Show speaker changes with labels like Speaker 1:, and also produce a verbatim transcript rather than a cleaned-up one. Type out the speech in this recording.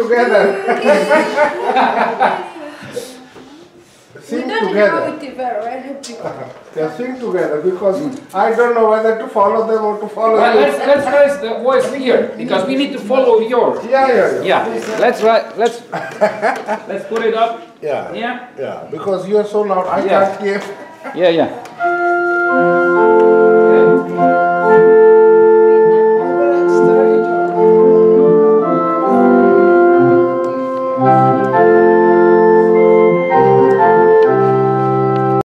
Speaker 1: together. Sing
Speaker 2: we don't
Speaker 1: together.
Speaker 2: know it very well.
Speaker 1: Yeah, sing together because I don't know whether to follow them or to follow
Speaker 3: Well,
Speaker 1: you.
Speaker 3: let's let's raise the voice here because we need to follow yours.
Speaker 1: Yeah, yeah, yeah.
Speaker 3: Yeah. Let's write. Let's let's put it up.
Speaker 1: Yeah.
Speaker 3: Yeah.
Speaker 1: Yeah. Because you are so loud, I
Speaker 3: Yeah.
Speaker 1: can't hear.
Speaker 3: Yeah, yeah.